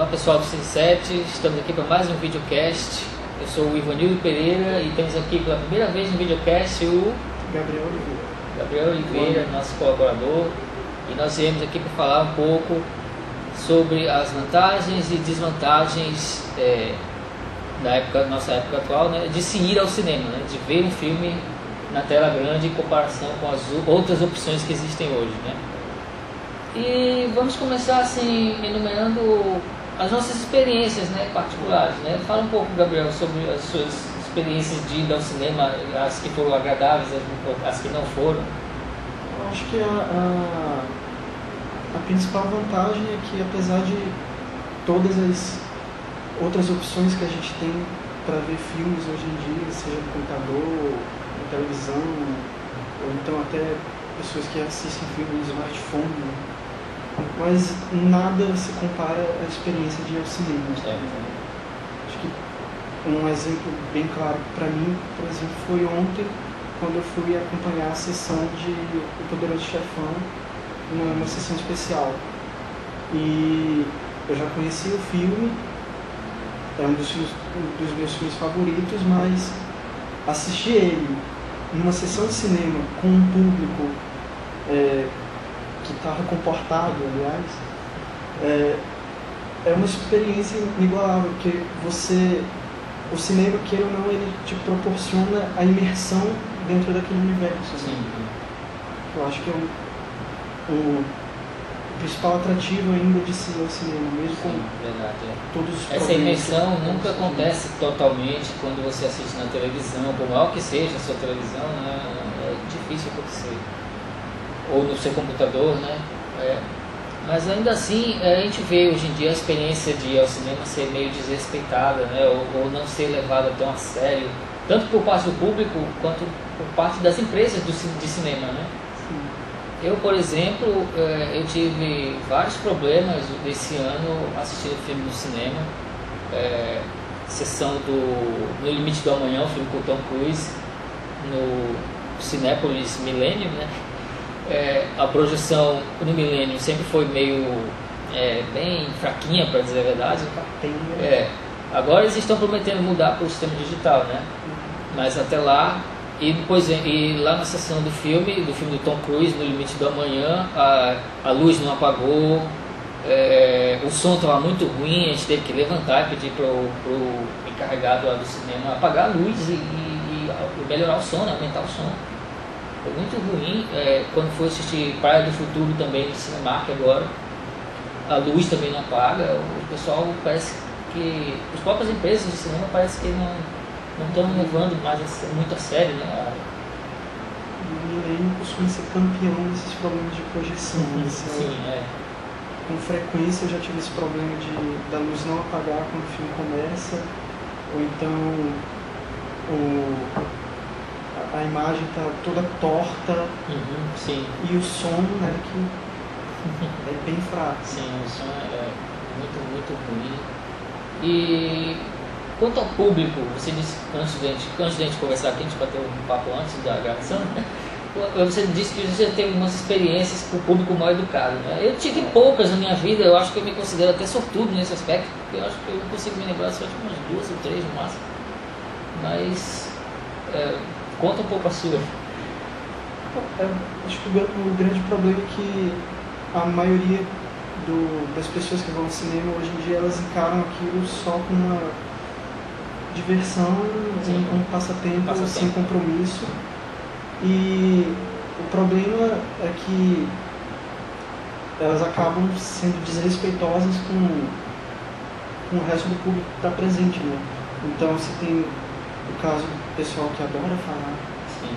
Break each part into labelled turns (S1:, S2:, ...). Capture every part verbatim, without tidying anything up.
S1: pessoal do Cine sete, estamos aqui para mais um videocast. Eu sou o Ivanildo Pereira e temos aqui pela primeira vez no videocast o
S2: Gabriel Oliveira.
S1: Gabriel Oliveira, Bom. nosso colaborador, e nós viemos aqui para falar um pouco sobre as vantagens e desvantagens é, da época, nossa época atual, né, de se ir ao cinema, né, de ver um filme na tela grande em comparação com as outras opções que existem hoje, né? E vamos começar assim enumerando as nossas experiências, né, particulares, né? Fala um pouco, Gabriel, sobre as suas experiências de ir ao cinema, as que foram agradáveis, as que não foram.
S2: Eu acho que a, a, a principal vantagem é que, apesar de todas as outras opções que a gente tem para ver filmes hoje em dia, seja no computador, na televisão, ou então até pessoas que assistem filmes no smartphone, né? Mas nada se compara à experiência de ir ao cinema.
S1: É.
S2: Acho que um exemplo bem claro para mim, por exemplo, foi ontem, quando eu fui acompanhar a sessão de O Poderoso Chefão, uma, uma sessão especial. E eu já conhecia o filme, é um dos, filmes, um dos meus filmes favoritos, mas assistir ele numa sessão de cinema com um público é, que estava comportado, aliás, é, é uma experiência inigualável, porque você, o cinema, queira ou não, ele te proporciona a imersão dentro daquele universo. Sim. Né? Eu acho que é o, o principal atrativo ainda de se ir ao cinema, mesmo com
S1: Sim, verdade, é.
S2: todos os
S1: Essa imersão nunca acontece totalmente quando você assiste na televisão, por maior que seja a sua televisão, né, é difícil acontecer. Ou no seu computador, né? É. Mas ainda assim, a gente vê hoje em dia a experiência de ir ao cinema ser meio desrespeitada, né? Ou, ou não ser levada tão a sério, tanto por parte do público quanto por parte das empresas do, de cinema, né? Sim. Eu, por exemplo, eu tive vários problemas esse ano assistindo o filme no cinema. É, sessão do No Limite do Amanhã, o filme com o Tom Cruise, no Cinépolis Millennium, né? É, a projeção no Millennium sempre foi meio é, bem fraquinha, para dizer a verdade. É, agora eles estão prometendo mudar para o sistema digital, né? Mas até lá, e depois e lá na sessão do filme, do filme do Tom Cruise, No Limite do Amanhã, a, a luz não apagou, é, o som estava muito ruim, a gente teve que levantar e pedir para o encarregado lá do cinema apagar a luz e, e, e melhorar o som, né? Aumentar o som. Foi muito ruim. É, quando fui assistir Praia do Futuro também no Cinemark agora, a luz também não apaga. O pessoal parece que, as próprias empresas de cinema parece que não não estão levando mais muito a sério, né?
S2: O Millennium costuma ser campeão desses problemas de projeção.
S1: Uhum, sim, é.
S2: Com frequência eu já tive esse problema de da luz não apagar quando o filme começa, ou então o a imagem está toda torta,
S1: uhum, sim.
S2: E o som, né, que é bem fraco.
S1: Sim, o som é muito, muito ruim. E quanto ao público, você disse, antes de a gente, antes de a gente conversar aqui, a gente bateu um papo antes da gravação, você disse que você teve umas experiências com o público mal educado, né? Eu tive poucas na minha vida, eu acho que eu me considero até sortudo nesse aspecto, porque eu acho que eu não consigo me lembrar só de umas duas ou três no máximo. Mas é, conta um pouco a sua.
S2: Eu acho que o grande problema é que a maioria do, das pessoas que vão ao cinema hoje em dia, elas encaram aquilo só com uma diversão, um, um passatempo, passatempo sem compromisso. E o problema é que elas acabam sendo desrespeitosas com, com o resto do público que está presente, né? Então você tem o caso do pessoal que adora falar.
S1: Sim,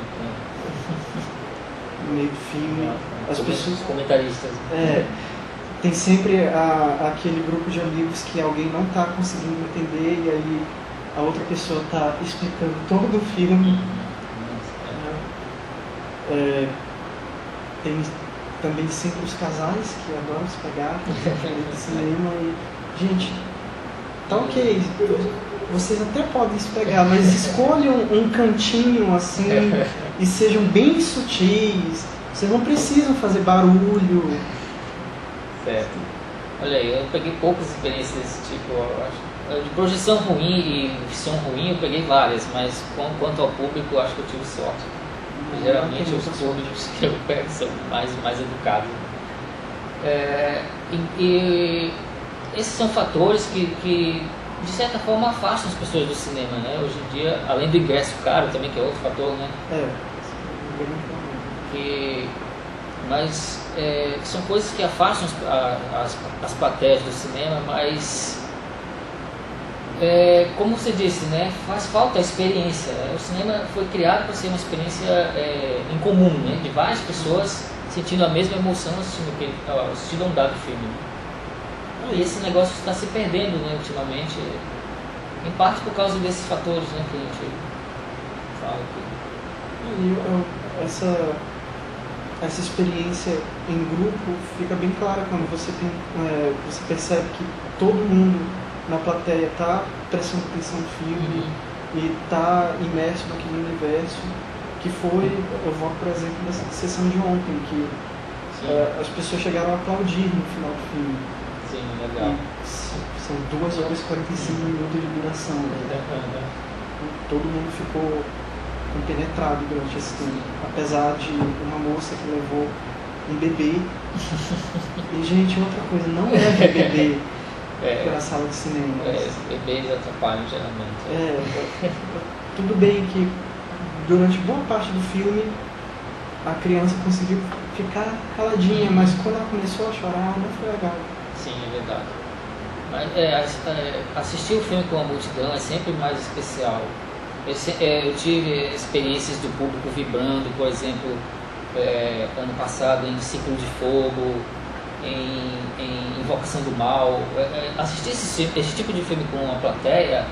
S1: é.
S2: No meio do filme, as pessoas,
S1: comentaristas.
S2: É, tem sempre a, aquele grupo de amigos que alguém não está conseguindo entender e aí a outra pessoa está explicando todo o filme. É, tem também sempre os casais que adoram se pegar no cinema e, gente, tá ok, vocês até podem se pegar, mas escolham um cantinho assim e sejam bem sutis, vocês não precisam fazer barulho.
S1: Certo. Olha aí, eu peguei poucas experiências desse tipo, eu acho. De projeção ruim e som ruim eu peguei várias, mas quanto ao público eu acho que eu tive sorte.
S2: Não,
S1: Geralmente
S2: não
S1: os
S2: tem
S1: públicos que eu pego são mais, mais educados. É, e, e esses são fatores que, que de certa forma afastam as pessoas do cinema, né? Hoje em dia, além do ingresso caro também, que é outro fator, né?
S2: É.
S1: Que, mas é, são coisas que afastam as, a, as, as plateias do cinema, mas é, como você disse, né, faz falta a experiência. O cinema foi criado para ser uma experiência é, em comum, né, de várias pessoas sentindo a mesma emoção assistindo, aquele, assistindo a um dado filme. E esse negócio está se perdendo, né, ultimamente, em parte por causa desses fatores, né, que a gente fala aqui.
S2: E eu, essa, essa experiência em grupo fica bem clara quando você, tem, é, você percebe que todo mundo na plateia está prestando atenção no filme, uhum, e está imerso naquele universo, que foi, eu vou por exemplo dessa sessão de ontem, que é, as pessoas chegaram a aplaudir no final do filme.
S1: Sim, legal.
S2: E são duas horas e quarenta e cinco minutos de duração, né? Uhum. Todo mundo ficou compenetrado durante esse tempo, apesar de uma moça que levou um bebê. E gente, outra coisa, não leve bebê
S1: é,
S2: para a sala de cinema.
S1: É, bebês atrapalham geralmente.
S2: É, tudo bem que durante boa parte do filme a criança conseguiu ficar caladinha, mas quando ela começou a chorar não foi legal.
S1: Sim, é verdade. Mas é, assistir o filme com a multidão é sempre mais especial. Eu, é, eu tive experiências do público vibrando, por exemplo, é, ano passado em Círculo de Fogo, em, em Invocação do Mal. É, é, assistir esse, esse tipo de filme com a plateia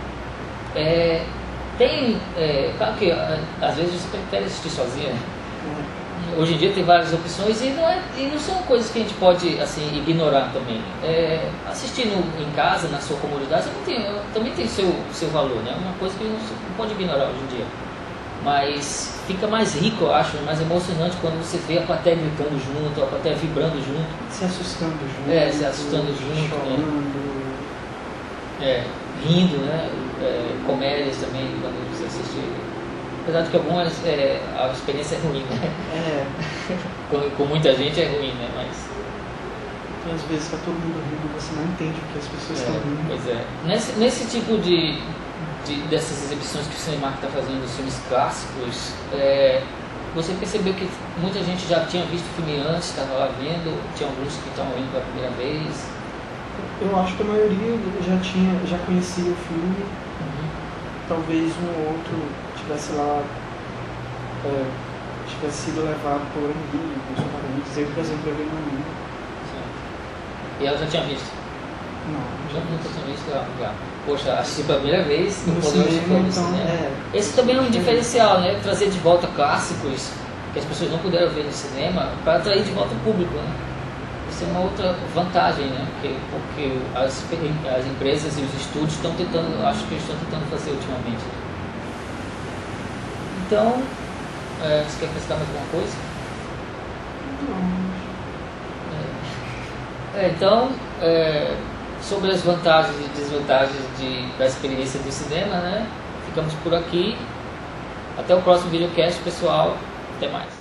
S1: é, tem, é, claro que às vezes você prefere assistir sozinho. Hoje em dia tem várias opções e não, é, e não são coisas que a gente pode assim, ignorar também. É, assistir no, em casa, na sua comunidade, também tem, também tem seu, seu valor, né? É uma coisa que não, não pode ignorar hoje em dia. Mas fica mais rico, eu acho, mais emocionante quando você vê a plateia gritando junto, a plateia vibrando junto.
S2: Se assustando junto.
S1: É, se assustando junto.
S2: Chorando.
S1: Né? É, rindo, né? É, comédias também, quando você assiste. Apesar de que algumas é, a experiência é ruim, né?
S2: É.
S1: com, com muita gente é ruim, né? Mas
S2: então, às vezes está todo mundo rindo, você não entende o que as pessoas estão
S1: é,
S2: rindo.
S1: Pois é. Nesse, nesse tipo de, de dessas exibições que o Cinemark está fazendo dos filmes clássicos, é, você percebeu que muita gente já tinha visto o filme antes, estava lá vendo, tinha alguns que estavam vendo pela primeira vez?
S2: Eu acho que a maioria já tinha, já conhecia o filme. Uhum. Talvez um ou outro tivesse lá, é, tivesse sido levado por um amigo, por seus amigos. Eu, por exemplo, eu vi uma amiga.
S1: E ela já tinha visto?
S2: Não,
S1: já nunca tinha visto lá. Já. Poxa, assisti pela primeira vez
S2: no, no cinema,
S1: no
S2: então,
S1: cinema.
S2: É,
S1: Esse também é um diferencial, né? Trazer de volta clássicos que as pessoas não puderam ver no cinema para atrair de volta o público, né? Isso é uma outra vantagem, né? Porque, porque as, as empresas e os estúdios estão tentando, acho que eles estão tentando fazer ultimamente. Então, é, você quer acrescentar mais alguma coisa?
S2: Não.
S1: É, então, é, sobre as vantagens e desvantagens de, da experiência do cinema, né? Ficamos por aqui. Até o próximo videocast, pessoal. Até mais.